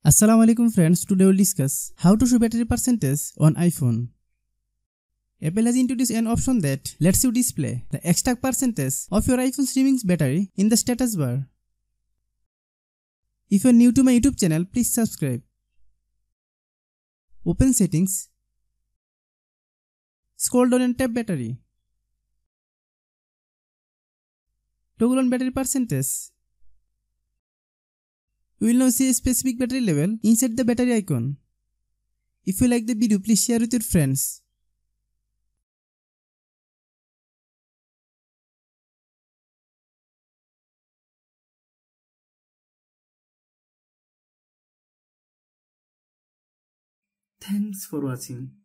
Assalamu alaikum friends, today we'll discuss how to show battery percentage on iPhone. Apple has introduced an option that lets you display the exact percentage of your iPhone's remaining battery in the status bar. If you're new to my YouTube channel, please subscribe. Open settings. Scroll down and tap battery. Toggle on battery percentage. You will now see a specific battery level inside the battery icon. If you like the video, please share with your friends. Thanks for watching.